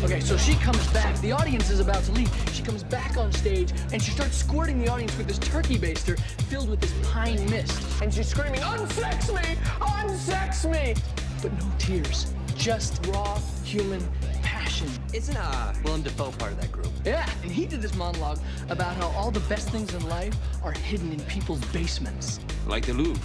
Okay, so she comes back. The audience is about to leave. She comes back on stage, and she starts squirting the audience with this turkey baster filled with this pine mist. And she's screaming, "Unsex me! Unsex me!" But no tears, just raw human passion. Isn't Willem Dafoe part of that group? Yeah, and he did this monologue about how all the best things in life are hidden in people's basements. Like the Louvre.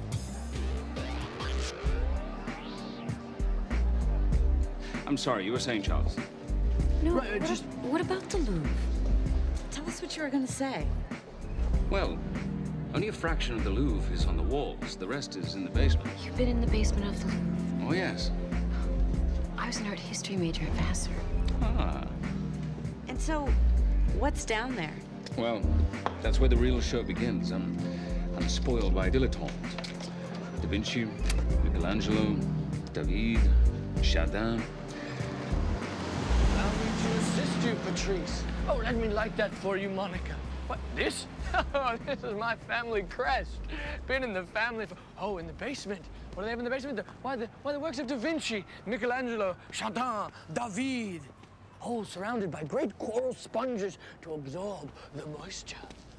I'm sorry, you were saying, Charles? No, Right, what about the Louvre? Tell us what you were going to say. Well, only a fraction of the Louvre is on the walls. The rest is in the basement. You've been in the basement of the Louvre. Oh, yes. I was an art history major at Vassar. Ah. And so, what's down there? Well, that's where the real show begins. I'm spoiled by dilettantes. Da Vinci, Michelangelo, David, Chardin. Allow me to assist you, Patrice. Oh, let me light that for you, Monica. What, this? Oh, this is my family crest. Been in the family for... Oh, in the basement. What do they have in the basement? Why, the works of Da Vinci, Michelangelo, Chardin, David. All surrounded by great coral sponges to absorb the moisture.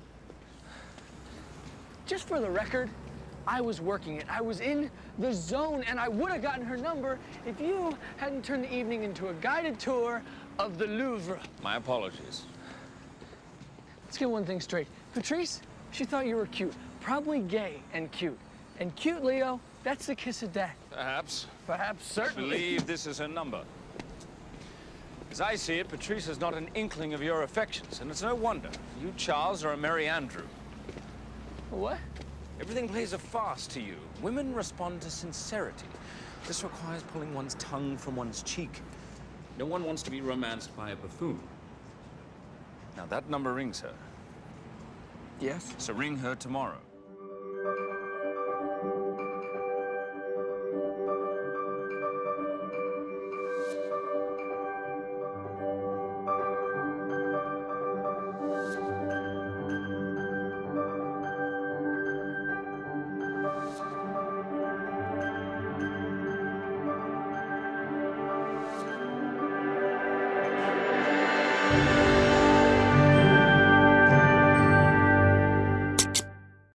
Just for the record, I was working it. I was in the zone, and I would have gotten her number if you hadn't turned the evening into a guided tour of the Louvre. My apologies. Let's get one thing straight. Patrice, she thought you were cute. Probably gay and cute. And cute, Leo, that's the kiss of death. Perhaps. Perhaps, certainly. I believe this is her number. As I see it, Patrice is not an inkling of your affections, and it's no wonder. You, Charles, are a merry Andrew. What? Everything plays a farce to you. Women respond to sincerity. This requires pulling one's tongue from one's cheek. No one wants to be romanced by a buffoon. Now, that number rings her. Yes? So ring her tomorrow.